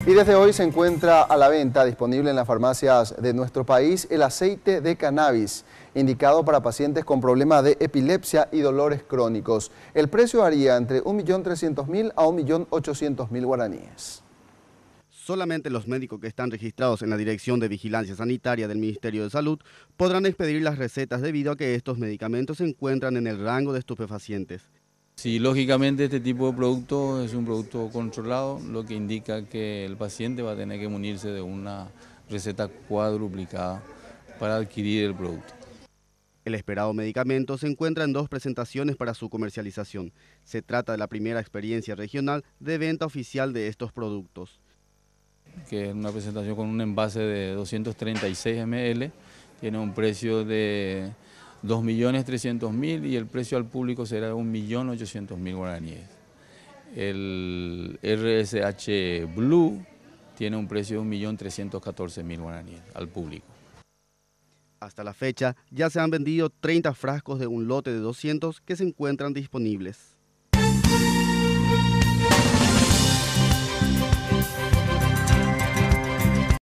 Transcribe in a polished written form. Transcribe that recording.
Y desde hoy se encuentra a la venta, disponible en las farmacias de nuestro país, el aceite de cannabis, indicado para pacientes con problemas de epilepsia y dolores crónicos. El precio varía entre 1.300.000 a 1.800.000 guaraníes. Solamente los médicos que están registrados en la Dirección de Vigilancia Sanitaria del Ministerio de Salud podrán expedir las recetas debido a que estos medicamentos se encuentran en el rango de estupefacientes. Sí, lógicamente este tipo de producto es un producto controlado, lo que indica que el paciente va a tener que munirse de una receta cuadruplicada para adquirir el producto. El esperado medicamento se encuentra en 2 presentaciones para su comercialización. Se trata de la primera experiencia regional de venta oficial de estos productos. Que es una presentación con un envase de 236 ml, tiene un precio de 2.300.000 y el precio al público será de 1.800.000 guaraníes. El RSH Blue tiene un precio de 1.314.000 guaraníes al público. Hasta la fecha ya se han vendido 30 frascos de un lote de 200 que se encuentran disponibles.